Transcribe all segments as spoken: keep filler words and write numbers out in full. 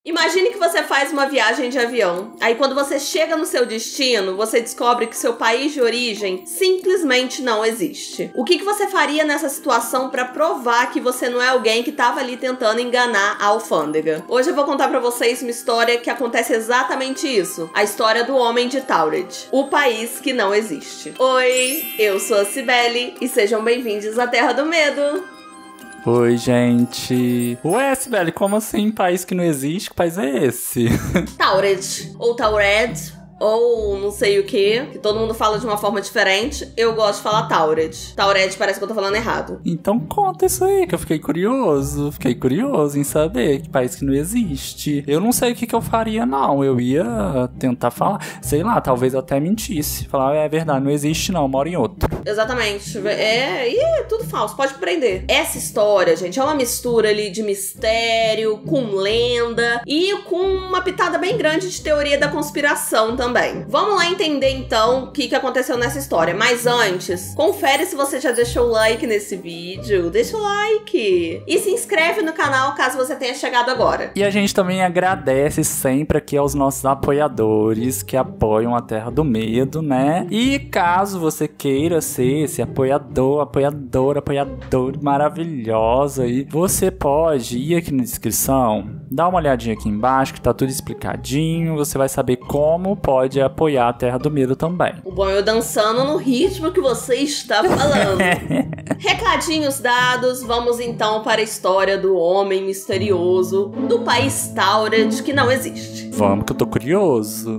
Imagine que você faz uma viagem de avião. Aí quando você chega no seu destino, você descobre que seu país de origem simplesmente não existe. O que, que você faria nessa situação pra provar que você não é alguém que tava ali tentando enganar a alfândega? Hoje eu vou contar pra vocês uma história que acontece exatamente isso. A história do homem de Taured, o país que não existe. Oi, eu sou a Cibele e sejam bem-vindos à Terra do Medo. Oi, gente. Ué, Sibeli, como assim? País que não existe? Que país é esse? Taured, ou Taured, ou não sei o que, que todo mundo fala de uma forma diferente. Eu gosto de falar Taured. Taured parece que eu tô falando errado. Então conta isso aí, que eu fiquei curioso. Fiquei curioso em saber que país que não existe. Eu não sei o que, que eu faria, não. Eu ia tentar falar, sei lá, talvez eu até mentisse. Falar, é verdade, não existe não, moro em outro. Exatamente. É, e é tudo falso, pode prender. Essa história, gente, é uma mistura ali de mistério, com lenda e com uma pitada bem grande de teoria da conspiração também. Também. Vamos lá entender então o que, que aconteceu nessa história. Mas antes, confere se você já deixou o like nesse vídeo. Deixa o like. E se inscreve no canal caso você tenha chegado agora. E a gente também agradece sempre aqui aos nossos apoiadores que apoiam a Terra do Medo, né? E caso você queira ser esse apoiador, apoiador, apoiador maravilhoso aí, você pode ir aqui na descrição, dá uma olhadinha aqui embaixo que tá tudo explicadinho. Você vai saber como pode pode apoiar a Terra do Medo também. O bom é eu dançando no ritmo que você está falando. Recadinhos dados, vamos então para a história do homem misterioso do país Taured que não existe. Vamos que eu tô curioso.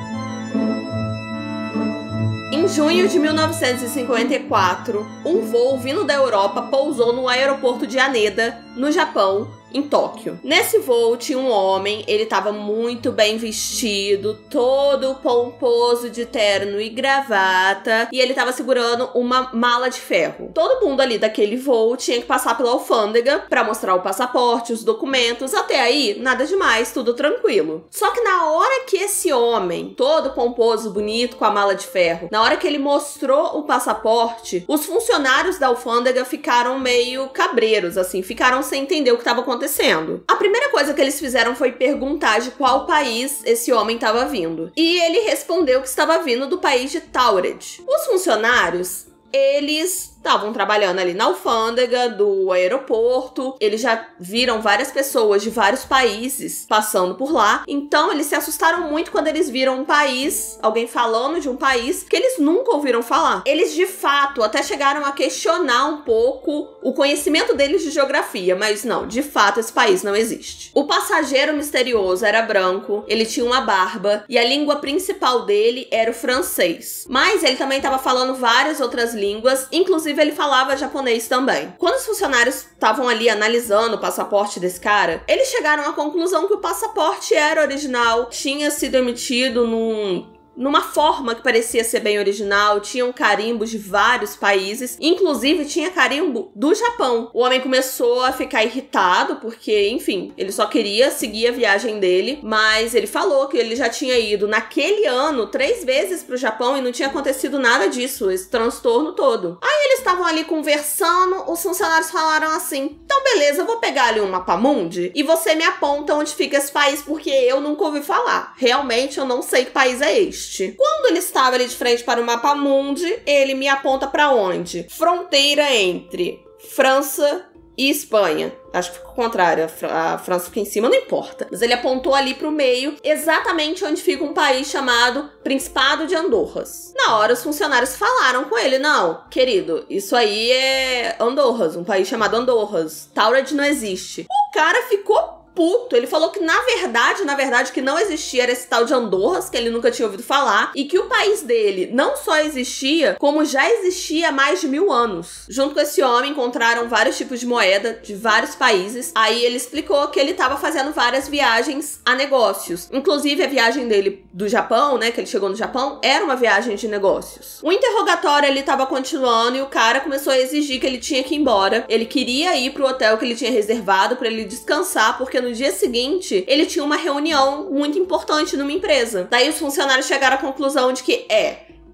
Em junho de mil novecentos e cinquenta e quatro, um voo vindo da Europa pousou no aeroporto de Haneda, no Japão, em Tóquio. Nesse voo tinha um homem, ele estava muito bem vestido, todo pomposo de terno e gravata, e ele estava segurando uma mala de ferro. Todo mundo ali daquele voo tinha que passar pela alfândega para mostrar o passaporte, os documentos. Até aí, nada demais, tudo tranquilo. Só que na hora que esse homem, todo pomposo, bonito, com a mala de ferro, na hora que ele mostrou o passaporte, os funcionários da alfândega ficaram meio cabreiros, assim, ficaram sem entender o que estava acontecendo. acontecendo. A primeira coisa que eles fizeram foi perguntar de qual país esse homem estava vindo. E ele respondeu que estava vindo do país de Taured. Os funcionários, eles estavam trabalhando ali na alfândega do aeroporto, eles já viram várias pessoas de vários países passando por lá, então eles se assustaram muito quando eles viram um país, alguém falando de um país que eles nunca ouviram falar. Eles de fato até chegaram a questionar um pouco o conhecimento deles de geografia, mas não, de fato esse país não existe. O passageiro misterioso era branco, ele tinha uma barba e a língua principal dele era o francês, mas ele também estava falando várias outras línguas, inclusive ele falava japonês também. Quando os funcionários estavam ali analisando o passaporte desse cara, eles chegaram à conclusão que o passaporte era original, tinha sido emitido num... numa forma que parecia ser bem original, tinham carimbos de vários países, inclusive tinha carimbo do Japão. O homem começou a ficar irritado, porque, enfim, ele só queria seguir a viagem dele, mas ele falou que ele já tinha ido naquele ano três vezes pro Japão e não tinha acontecido nada disso, esse transtorno todo. Aí eles estavam ali conversando, os funcionários falaram assim, então beleza, eu vou pegar ali um mapamundi e você me aponta onde fica esse país, porque eu nunca ouvi falar. Realmente eu não sei que país é este. Quando ele estava ali de frente para o mapamundi, ele me aponta para onde? Fronteira entre França e Espanha. Acho que ficou o contrário, a França fica em cima, não importa. Mas ele apontou ali pro meio, exatamente onde fica um país chamado Principado de Andorras. Na hora, os funcionários falaram com ele, não, querido, isso aí é Andorras, um país chamado Andorras. Taured não existe. O cara ficou puto. Ele falou que, na verdade, na verdade, que não existia era esse tal de Andorras, que ele nunca tinha ouvido falar, e que o país dele não só existia, como já existia há mais de mil anos. Junto com esse homem, encontraram vários tipos de moeda de vários países. Aí ele explicou que ele estava fazendo várias viagens a negócios. Inclusive, a viagem dele do Japão, né, que ele chegou no Japão, era uma viagem de negócios. O interrogatório, ele estava continuando e o cara começou a exigir que ele tinha que ir embora. Ele queria ir pro hotel que ele tinha reservado para ele descansar, porque no dia seguinte, ele tinha uma reunião muito importante numa empresa. Daí os funcionários chegaram à conclusão de que é...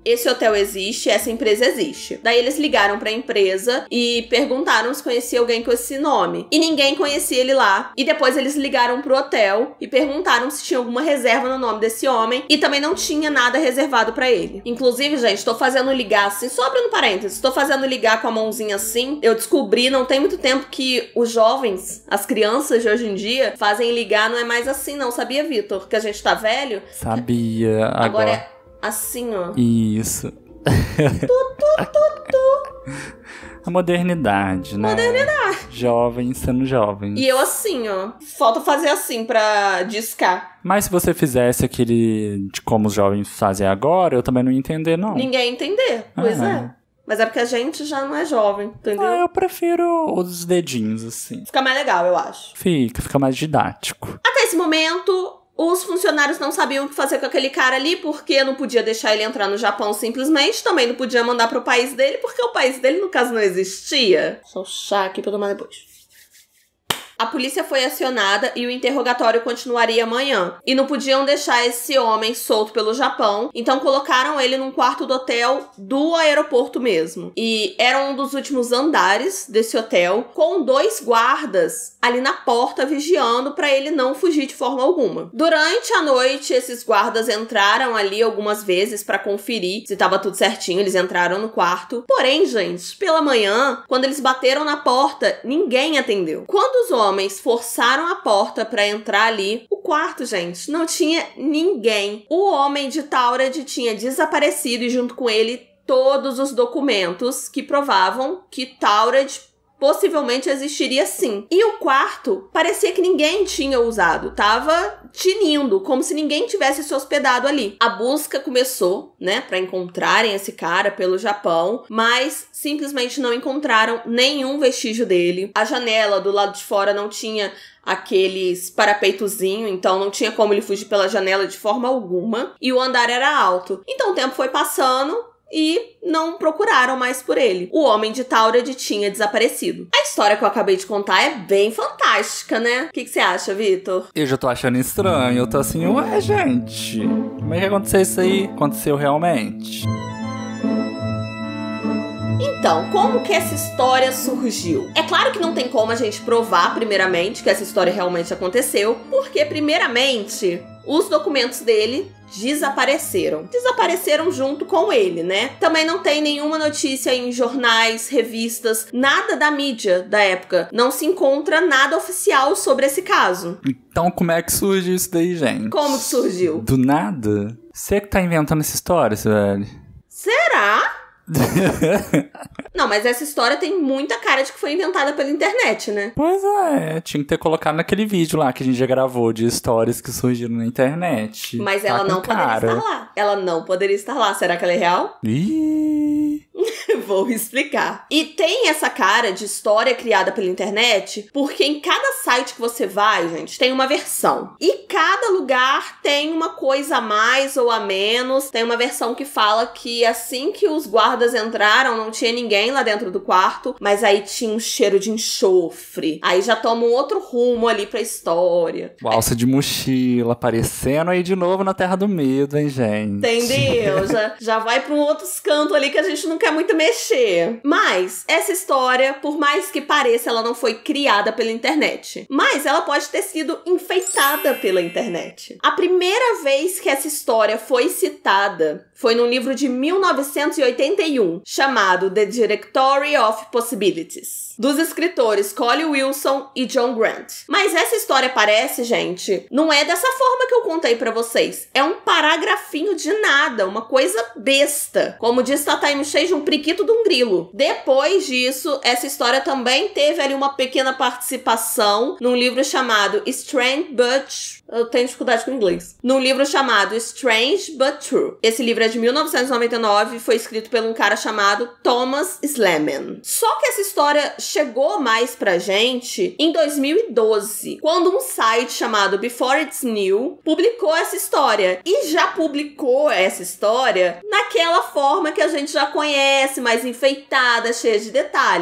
esse hotel existe, essa empresa existe. Daí eles ligaram pra empresa e perguntaram se conhecia alguém com esse nome. E ninguém conhecia ele lá. E depois eles ligaram pro hotel e perguntaram se tinha alguma reserva no nome desse homem. E também não tinha nada reservado pra ele. Inclusive, gente, tô fazendo ligar assim, só abrindo parênteses, tô fazendo ligar com a mãozinha assim. Eu descobri, não tem muito tempo, que os jovens, as crianças de hoje em dia, fazem ligar, não é mais assim não, sabia, Vitor? Que a gente tá velho? Sabia. Agora, agora é assim, ó. Isso. Tu, tu, tu, tu. A modernidade, né? Modernidade. Jovem sendo jovem. E eu assim, ó. Falta fazer assim pra discar. Mas se você fizesse aquele de como os jovens fazem agora, eu também não ia entender, não. Ninguém ia entender. Pois Ah. é. Mas é porque a gente já não é jovem, entendeu? Ah, eu prefiro os dedinhos, assim. Fica mais legal, eu acho. Fica, fica mais didático. Até esse momento, os funcionários não sabiam o que fazer com aquele cara ali, porque não podia deixar ele entrar no Japão simplesmente. Também não podia mandar pro país dele, porque o país dele, no caso, não existia. Só o chá aqui pra tomar depois. A polícia foi acionada e o interrogatório continuaria amanhã. E não podiam deixar esse homem solto pelo Japão, então colocaram ele num quarto do hotel do aeroporto mesmo. E era um dos últimos andares desse hotel, com dois guardas ali na porta vigiando para ele não fugir de forma alguma. Durante a noite, esses guardas entraram ali algumas vezes para conferir se estava tudo certinho, eles entraram no quarto. Porém, gente, pela manhã, quando eles bateram na porta, ninguém atendeu. Quando os homens homens forçaram a porta pra entrar ali, o quarto, gente, não tinha ninguém. O homem de Tauride tinha desaparecido e junto com ele todos os documentos que provavam que Tauride possivelmente existiria sim. E o quarto parecia que ninguém tinha usado. Tava tinindo, como se ninguém tivesse se hospedado ali. A busca começou, né, pra encontrarem esse cara pelo Japão, mas simplesmente não encontraram nenhum vestígio dele. A janela do lado de fora não tinha aqueles parapeitozinho, então não tinha como ele fugir pela janela de forma alguma. E o andar era alto. Então o tempo foi passando e não procuraram mais por ele. O homem de Tauride tinha desaparecido. A história que eu acabei de contar é bem fantástica, né? O que, que você acha, Vitor? Eu já tô achando estranho. Eu tô assim, ué, gente, como é que aconteceu isso aí? Aconteceu realmente? Então, como que essa história surgiu? É claro que não tem como a gente provar, primeiramente, que essa história realmente aconteceu, porque, primeiramente, os documentos dele desapareceram. Desapareceram junto com ele, né? Também não tem nenhuma notícia em jornais, revistas, nada da mídia da época. Não se encontra nada oficial sobre esse caso. Então, como é que surgiu isso daí, gente? Como que surgiu? Do nada? Você que tá inventando essa história, velho? Será? Não, mas essa história tem muita cara de que foi inventada pela internet, né? Pois é, tinha que ter colocado naquele vídeo lá que a gente já gravou de histórias que surgiram na internet. Mas tá ela não cara. poderia estar lá. Ela não poderia estar lá. Será que ela é real? Ih... Vou explicar. E tem essa cara de história criada pela internet, porque em cada site que você vai, gente, tem uma versão. E cada lugar tem uma coisa a mais ou a menos. Tem uma versão que fala que assim que os guardas entraram, não tinha ninguém lá dentro do quarto, mas aí tinha um cheiro de enxofre. Aí já toma um outro rumo ali pra história. Alça de mochila aparecendo aí de novo na Terra do Medo, hein, gente? Entendeu? já, já vai pra um outro canto ali que a gente não quer muito mexer. Mas essa história, por mais que pareça, ela não foi criada pela internet. Mas ela pode ter sido enfeitada pela internet. A primeira vez que essa história foi citada foi num livro de mil novecentos e oitenta e um, chamado The Directory of Possibilities, dos escritores Collie Wilson e John Grant. Mas essa história parece, gente, não é dessa forma que eu contei pra vocês. É um paragrafinho de nada, uma coisa besta. Como diz Tata Michês, um priquito de um grilo. Depois disso, essa história também teve ali uma pequena participação num livro chamado Strange But... Eu tenho dificuldade com inglês. Num livro chamado Strange But True. Esse livro é de mil novecentos e noventa e nove e foi escrito por um cara chamado Thomas Sleman. Só que essa história chegou mais pra gente em dois mil e doze, quando um site chamado Before It's New publicou essa história. E já publicou essa história naquela forma que a gente já conhece, mais enfeitada, cheia de detalhes.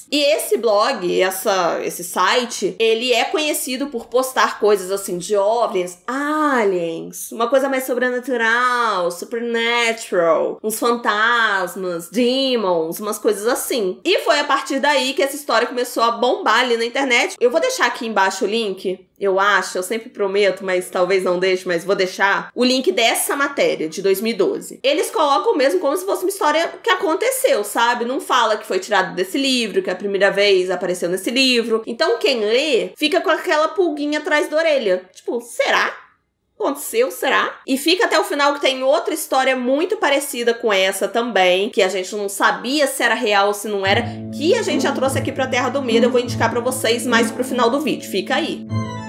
E esse blog, essa, esse site, ele é conhecido por postar coisas assim de OVNIs, aliens, uma coisa mais sobrenatural, supernatural, uns fantasmas, demons, umas coisas assim. E foi a partir daí que essa história começou a bombar ali na internet. Eu vou deixar aqui embaixo o link, eu acho, eu sempre prometo, mas talvez não deixe, mas vou deixar o link dessa matéria de dois mil e doze. Eles colocam mesmo como se fosse uma história que aconteceu, sabe? Não fala que foi tirado desse livro, que a primeira vez apareceu nesse livro. Então quem lê fica com aquela pulguinha atrás da orelha. Tipo, será? Aconteceu, será? E fica até o final que tem outra história muito parecida com essa também, que a gente não sabia se era real ou se não era, que a gente já trouxe aqui pra Terra do Medo. Eu vou indicar pra vocês mais pro final do vídeo. Fica aí.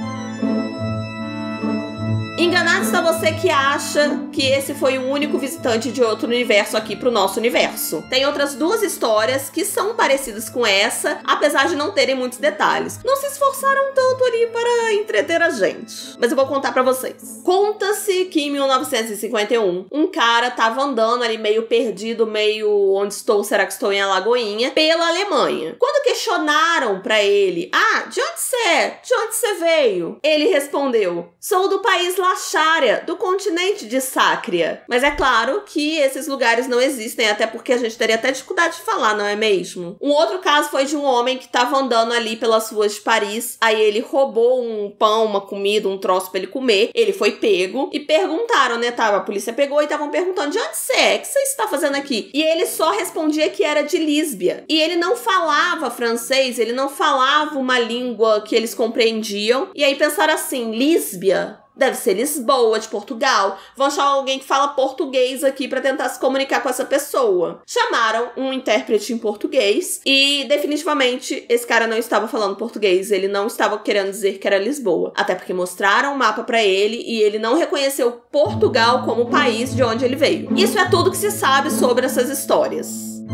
Enganado está você que acha que esse foi o único visitante de outro universo aqui pro nosso universo. Tem outras duas histórias que são parecidas com essa, apesar de não terem muitos detalhes. Não se esforçaram tanto ali para entreter a gente, mas eu vou contar pra vocês. Conta-se que em mil novecentos e cinquenta e um, um cara tava andando ali meio perdido, meio onde estou, será que estou em Alagoinha, pela Alemanha. Quando questionaram pra ele, ah, de onde você é? De onde você veio? Ele respondeu, sou do país Lachária, do continente de Sácria. Mas é claro que esses lugares não existem, até porque a gente teria até dificuldade de falar, não é mesmo? Um outro caso foi de um homem que estava andando ali pelas ruas de Paris, aí ele roubou um pão, uma comida, um troço pra ele comer, ele foi pego e perguntaram, né, tava, a polícia pegou e estavam perguntando, de onde você é? O que você está fazendo aqui? E ele só respondia que era de Lísbia. E ele não falava francês, ele não falava uma língua que eles compreendiam. E aí pensaram assim, Lísbia? Deve ser Lisboa, de Portugal. Vão achar alguém que fala português aqui pra tentar se comunicar com essa pessoa. Chamaram um intérprete em português e definitivamente esse cara não estava falando português. Ele não estava querendo dizer que era Lisboa. Até porque mostraram o mapa pra ele e ele não reconheceu Portugal como o país de onde ele veio. Isso é tudo que se sabe sobre essas histórias.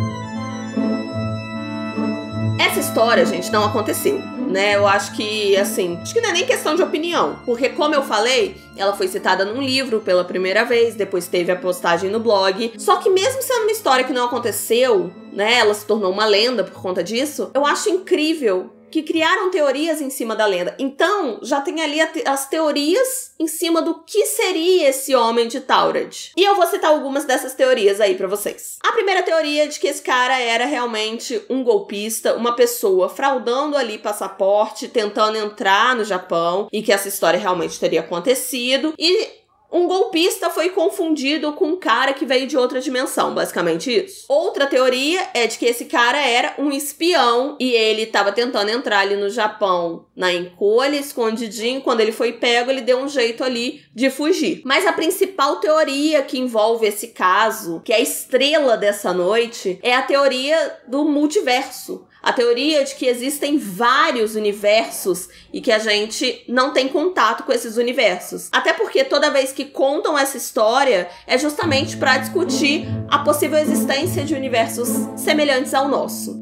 Essa história, gente, não aconteceu, né? Eu acho que, assim, acho que não é nem questão de opinião, porque, como eu falei, ela foi citada num livro pela primeira vez, depois teve a postagem no blog, só que mesmo sendo uma história que não aconteceu, né, ela se tornou uma lenda por conta disso, eu acho incrível que criaram teorias em cima da lenda. Então, já tem ali as teorias em cima do que seria esse homem de Tauride. E eu vou citar algumas dessas teorias aí pra vocês. A primeira teoria é de que esse cara era realmente um golpista, uma pessoa fraudando ali passaporte, tentando entrar no Japão, e que essa história realmente teria acontecido. E um golpista foi confundido com um cara que veio de outra dimensão, basicamente isso. Outra teoria é de que esse cara era um espião e ele estava tentando entrar ali no Japão na encolha, escondidinho. Quando ele foi pego, ele deu um jeito ali de fugir. Mas a principal teoria que envolve esse caso, que é a estrela dessa noite, é a teoria do multiverso. A teoria de que existem vários universos e que a gente não tem contato com esses universos. Até porque toda vez que contam essa história é justamente para discutir a possível existência de universos semelhantes ao nosso.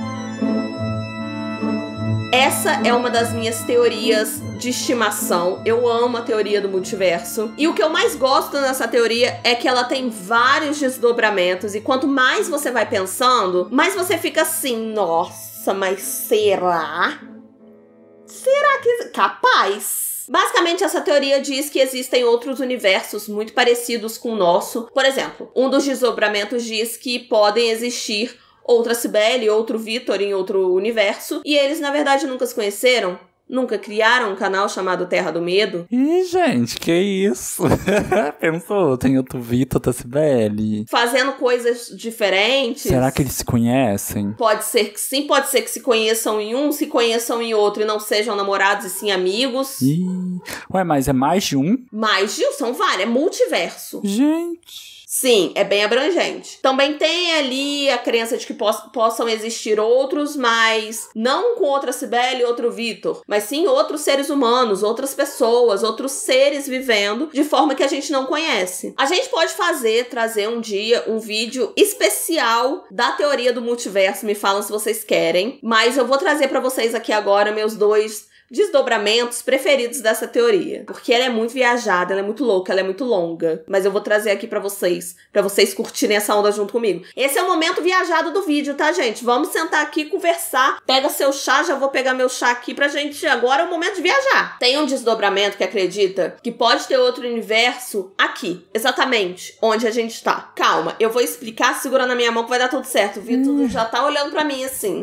Essa é uma das minhas teorias de estimação. Eu amo a teoria do multiverso. E o que eu mais gosto nessa teoria é que ela tem vários desdobramentos. E quanto mais você vai pensando, mais você fica assim, nossa, mas será? Será que... Capaz? Basicamente, essa teoria diz que existem outros universos muito parecidos com o nosso. Por exemplo, um dos desdobramentos diz que podem existir outra Cibele, outro Vitor em outro universo. E eles, na verdade, nunca se conheceram. Nunca criaram um canal chamado Terra do Medo. Ih, gente, que isso? Pensou, tem outro Vitor, outra Cibele. Fazendo coisas diferentes. Será que eles se conhecem? Pode ser que sim, pode ser que se conheçam em um, se conheçam em outro e não sejam namorados e sim amigos. Ih, ué, mas é mais de um? Mais de um, são vários, é multiverso. Gente... Sim, é bem abrangente. Também tem ali a crença de que poss- possam existir outros, mas não com outra Cibele e outro Vitor, mas sim outros seres humanos, outras pessoas, outros seres vivendo de forma que a gente não conhece. A gente pode fazer, trazer um dia um vídeo especial da teoria do multiverso, me falam se vocês querem, mas eu vou trazer pra vocês aqui agora meus dois desdobramentos preferidos dessa teoria. Porque ela é muito viajada, ela é muito louca, ela é muito longa. Mas eu vou trazer aqui pra vocês, pra vocês curtirem essa onda junto comigo. Esse é o momento viajado do vídeo, tá, gente? Vamos sentar aqui e conversar. Pega seu chá, já vou pegar meu chá aqui pra gente... Agora é o momento de viajar. Tem um desdobramento que acredita que pode ter outro universo aqui. Exatamente onde a gente tá. Calma, eu vou explicar, segura na minha mão que vai dar tudo certo. O Vitor hum. já tá olhando pra mim assim.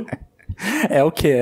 É o que?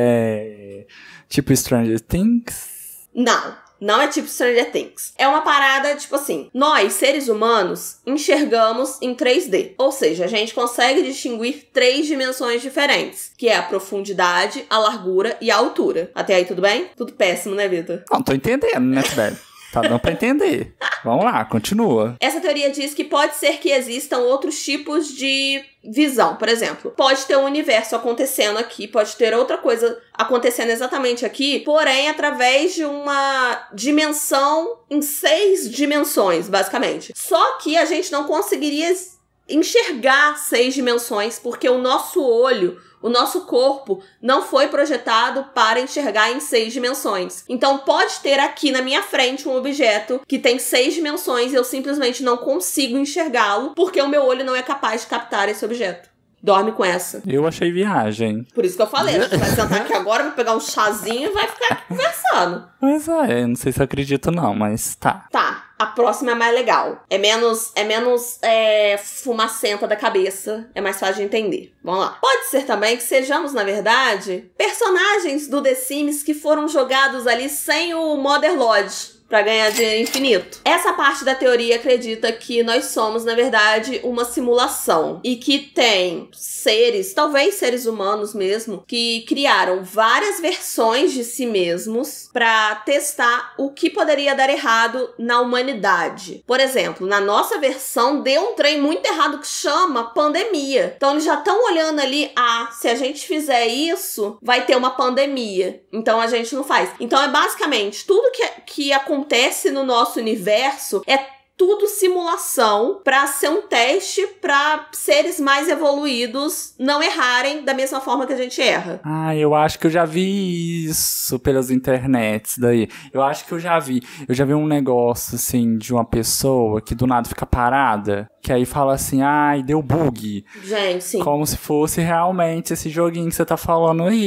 É tipo Stranger Things? Não, não é tipo Stranger Things. É uma parada, tipo assim, nós, seres humanos, enxergamos em três D. Ou seja, a gente consegue distinguir três dimensões diferentes, que é a profundidade, a largura e a altura. Até aí tudo bem? Tudo péssimo, né, Vitor? Não, tô entendendo, né, Sibeli? Tá dando pra entender. Vamos lá, continua. Essa teoria diz que pode ser que existam outros tipos de visão. Por exemplo, pode ter um universo acontecendo aqui, pode ter outra coisa acontecendo exatamente aqui, porém através de uma dimensão em seis dimensões, basicamente. Só que a gente não conseguiria enxergar seis dimensões porque o nosso olho, o nosso corpo não foi projetado para enxergar em seis dimensões. Então pode ter aqui na minha frente um objeto que tem seis dimensões e eu simplesmente não consigo enxergá-lo porque o meu olho não é capaz de captar esse objeto. Dorme com essa. Eu achei viagem. Por isso que eu falei, a gente vai sentar aqui agora, vai pegar um chazinho e vai ficar aqui conversando. Pois é, não sei se eu acredito não, mas tá. Tá, a próxima é mais legal. É menos, é menos é, fumacenta da cabeça, é mais fácil de entender. Vamos lá. Pode ser também que sejamos, na verdade, personagens do The Sims que foram jogados ali sem o Mother Lodge. Pra ganhar dinheiro infinito. Essa parte da teoria acredita que nós somos, na verdade, uma simulação. E que tem seres, talvez seres humanos mesmo, que criaram várias versões de si mesmos pra testar o que poderia dar errado na humanidade. Por exemplo, na nossa versão deu um trem muito errado que chama pandemia. Então eles já estão olhando ali, ah, se a gente fizer isso, vai ter uma pandemia. Então a gente não faz. Então é basicamente tudo que, que acontece acontece no nosso universo é tudo simulação para ser um teste para seres mais evoluídos não errarem da mesma forma que a gente erra. Ah, eu acho que eu já vi isso pelas internets daí. Eu acho que eu já vi. Eu já vi um negócio, assim, de uma pessoa que do nada fica parada, que aí fala assim, ai, deu bug. Gente, sim. Como se fosse realmente esse joguinho que você tá falando aí.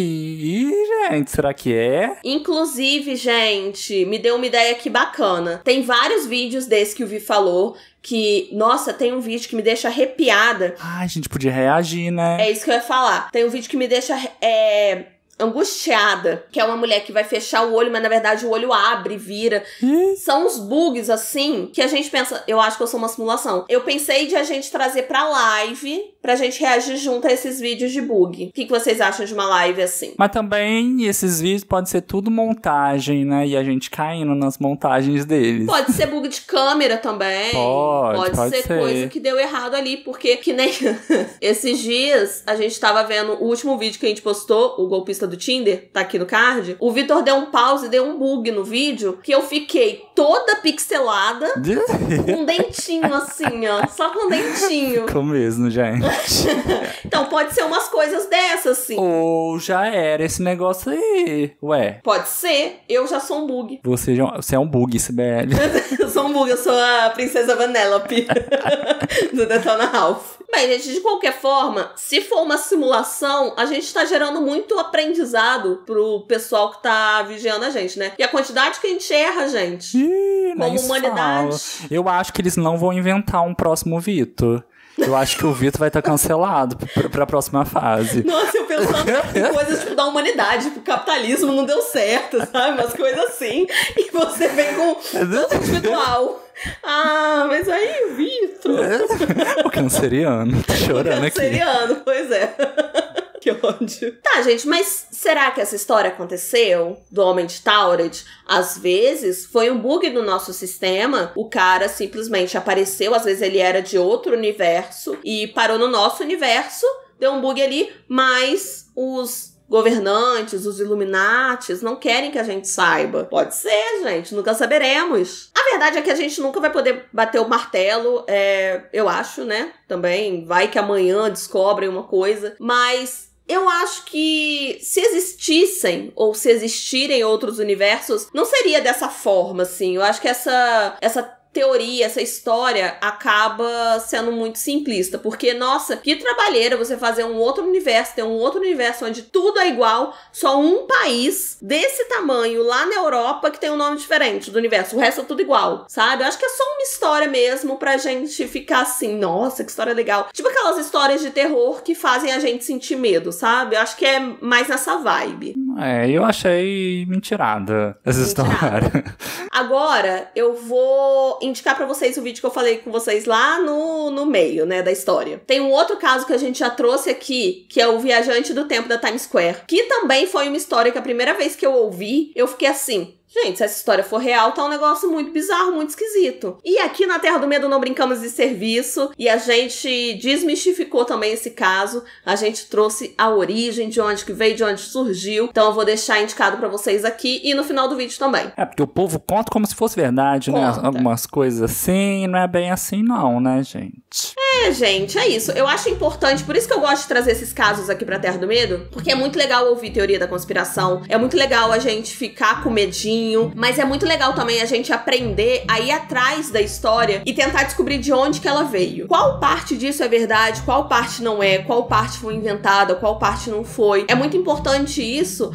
Ih, gente, será que é? Inclusive, gente, me deu uma ideia aqui bacana. Tem vários vídeos desses que o Vi falou, que, nossa, tem um vídeo que me deixa arrepiada. Ai, a gente podia reagir, né? É isso que eu ia falar. Tem um vídeo que me deixa, é... angustiada, que é uma mulher que vai fechar o olho, mas na verdade o olho abre e vira. Hum? São uns bugs, assim, que a gente pensa, eu acho que eu sou uma simulação. Eu pensei de a gente trazer pra live, pra gente reagir junto a esses vídeos de bug. O que, que vocês acham de uma live assim? Mas também esses vídeos podem ser tudo montagem, né? E a gente caindo nas montagens deles. Pode ser bug de câmera também. Pode, pode, pode ser, ser coisa que deu errado ali, porque que nem esses dias a gente tava vendo o último vídeo que a gente postou, o golpista do Tinder, tá aqui no card. O Vitor deu um pause, deu um bug no vídeo, que eu fiquei toda pixelada, com um dentinho assim, ó, só com um dentinho. Ficou mesmo, gente. Então pode ser umas coisas dessas, assim. Ou já era esse negócio aí, ué. Pode ser, eu já sou um bug. Você, já, você é um bug, Sibeli. Eu sou um bug, eu sou a princesa Vanellope do Detona Ralph. Bem, gente, de qualquer forma, se for uma simulação, a gente tá gerando muito aprendizado pro pessoal que tá vigiando a gente, né? E a quantidade que a gente erra, gente, Ih, como humanidade. Fala. Eu acho que eles não vão inventar um próximo Vitor. Eu acho que o Vitor vai estar tá cancelado pra, pra próxima fase. Nossa, eu pensando em coisas tipo da humanidade, tipo, o capitalismo não deu certo, sabe? Umas coisas assim. E você vem com tanto individual. Ah, mas aí, Vitor. O canceriano, tá chorando aqui. O canceriano, aqui. Pois é. Que ódio. Tá, gente, mas será que essa história aconteceu? Do Homem de Tauret? Às vezes, foi um bug no nosso sistema. O cara simplesmente apareceu. Às vezes, ele era de outro universo. E parou no nosso universo. Deu um bug ali. Mas os governantes, os Illuminatis, não querem que a gente saiba. Pode ser, gente. Nunca saberemos. A verdade é que a gente nunca vai poder bater o martelo. É, eu acho, né? Também vai que amanhã descobrem uma coisa. Mas Eu acho que se existissem, ou se existirem outros universos, não seria dessa forma, assim. Eu acho que essa, essa teoria, essa história acaba sendo muito simplista, porque, nossa, que trabalheira você fazer um outro universo, ter um outro universo onde tudo é igual, só um país desse tamanho lá na Europa que tem um nome diferente do universo, o resto é tudo igual, sabe? Eu acho que é só uma história mesmo pra gente ficar assim, nossa, que história legal. Tipo aquelas histórias de terror que fazem a gente sentir medo, sabe? Eu acho que é mais nessa vibe. É, eu achei mentirada essa Mentirada. história. Agora, eu vou indicar pra vocês o vídeo que eu falei com vocês lá no, no meio, né, da história. Tem um outro caso que a gente já trouxe aqui, que é o Viajante do Tempo da Times Square, que também foi uma história que a primeira vez que eu ouvi, eu fiquei assim... Gente, se essa história for real, tá um negócio muito bizarro, muito esquisito. E aqui na Terra do Medo não brincamos de serviço, e a gente desmistificou também esse caso. A gente trouxe a origem, de onde que veio, de onde surgiu. Então eu vou deixar indicado pra vocês aqui e no final do vídeo também. É, porque o povo conta como se fosse verdade, Conta. né? Algumas coisas assim, não é bem assim não, né, gente? É, gente, é isso. Eu acho importante, por isso que eu gosto de trazer esses casos aqui pra Terra do Medo, porque é muito legal ouvir teoria da conspiração, é muito legal a gente ficar com medinho, mas é muito legal também a gente aprender a ir atrás da história e tentar descobrir de onde que ela veio. Qual parte disso é verdade, qual parte não é, qual parte foi inventada, qual parte não foi. É muito importante isso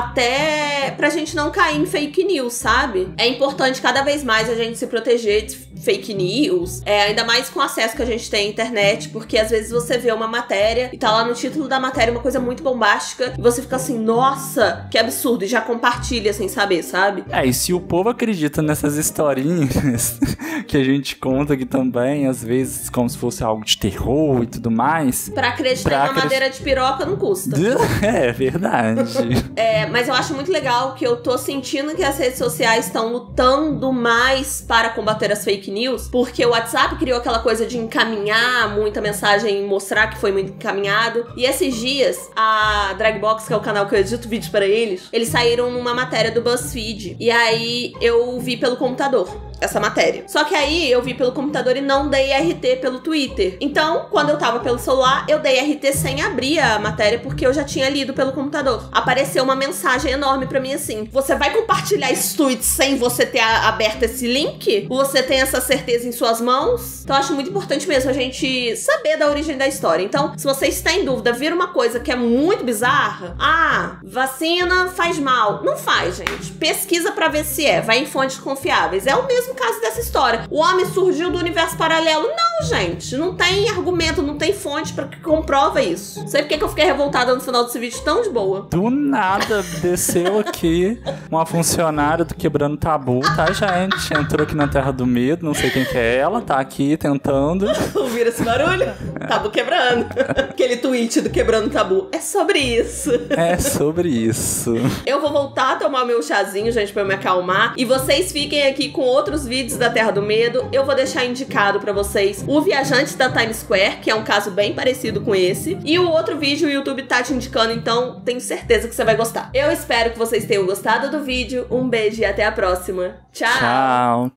até pra gente não cair em fake news, sabe? É importante cada vez mais a gente se proteger de fake news, é, ainda mais com o acesso que a gente tem à internet, porque às vezes você vê uma matéria e tá lá no título da matéria uma coisa muito bombástica e você fica assim, nossa, que absurdo, e já compartilha sem saber, sabe? É, e se o povo acredita nessas historinhas que a gente conta aqui também, às vezes como se fosse algo de terror e tudo mais... Pra acreditar pra em uma acredit... madeira de piroca não custa. É, verdade. É, mas eu acho muito legal que eu tô sentindo que as redes sociais estão lutando mais para combater as fake news, porque o WhatsApp criou aquela coisa de encaminhar muita mensagem, mostrar que foi muito encaminhado. E esses dias, a Dragbox, que é o canal que eu edito vídeo para eles, eles saíram numa matéria do BuzzFeed. E aí eu vi pelo computador essa matéria. Só que aí eu vi pelo computador e não dei R T pelo Twitter. Então, quando eu tava pelo celular, eu dei R T sem abrir a matéria, porque eu já tinha lido pelo computador. Apareceu uma mensagem enorme pra mim assim: você vai compartilhar esse tweet sem você ter a- aberto esse link? Você tem essa certeza em suas mãos? Então, eu acho muito importante mesmo a gente saber da origem da história. Então, se vocês têm dúvida, vira uma coisa que é muito bizarra, ah, vacina faz mal. Não faz, gente. Pesquisa pra ver se é. Vai em fontes confiáveis. É o mesmo caso dessa história. O homem surgiu do universo paralelo. Não, gente. Não tem argumento, não tem fonte pra que comprova isso. Não sei porque que eu fiquei revoltada no final desse vídeo tão de boa. Do nada desceu aqui uma funcionária do Quebrando Tabu, tá, gente? Entrou aqui na Terra do Medo, não sei quem que é ela, tá aqui tentando. Ouviram esse barulho? Tabu quebrando. Aquele tweet do Quebrando Tabu. É sobre isso. É sobre isso. Eu vou voltar a tomar meu chazinho, gente, pra eu me acalmar. E vocês fiquem aqui com outros vídeos da Terra do Medo. Eu vou deixar indicado pra vocês o Viajante da Times Square, que é um caso bem parecido com esse. E o outro vídeo o YouTube tá te indicando, então tenho certeza que você vai gostar. Eu espero que vocês tenham gostado do vídeo. Um beijo e até a próxima. Tchau! Tchau.